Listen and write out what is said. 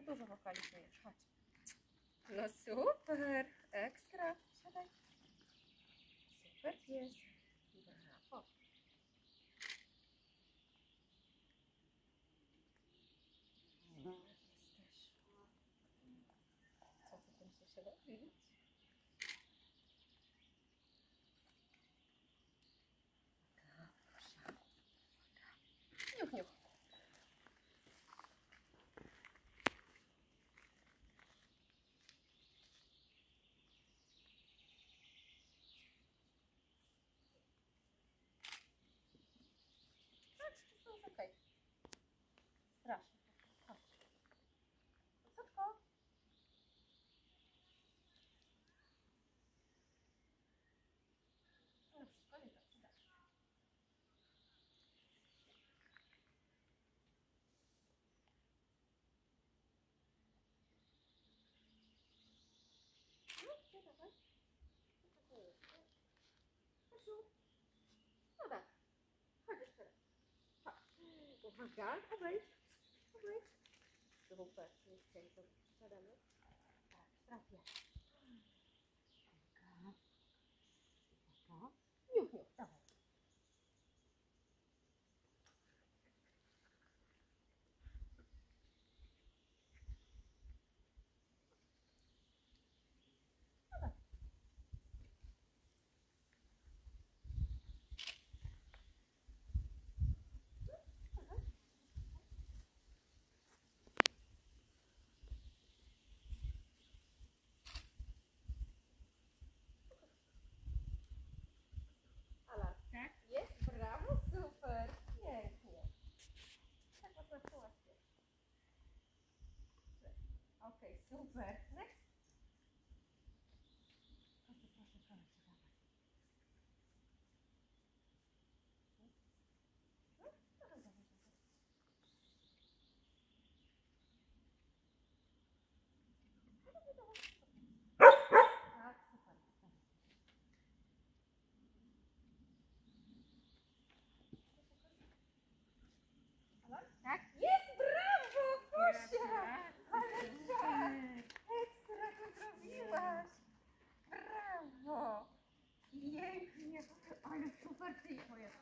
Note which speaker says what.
Speaker 1: Ty dużo wokalizujesz, chodź. No super, ekstra. Siadaj. Super pies. Brawo. Jesteś. Co ty będziesz robić? Niuch, niuch. Tak, wszystko jest okej. Strasznie. Chodź. Wysoko. No wszystko jest dobrze. No, dawaj. Kasiu. No tak. Chodź jeszcze raz. Chodź. Uwaga, podejdź. Podejdź. Super. Nie chcieli to siadamy. Tak, trafię. Uwaga. Uwaga. Niuch, niuch, dawaj. Ala,
Speaker 2: Tak?
Speaker 1: jest, brawo, super, pięknie. Tak, zaznaczyłaś się. Okej, super. Next. Proszę, proszę, proszę, dawaj. No, dawaj, dawaj, dawaj. Dawaj, dawaj. Tak, super. Ala?
Speaker 2: Tak?
Speaker 1: Jest, brawo, Gosia!
Speaker 2: Gratulacje.
Speaker 1: Ale tak, ekstra to zrobiłaś. Brawo. Pięknie. Ale super ty jest.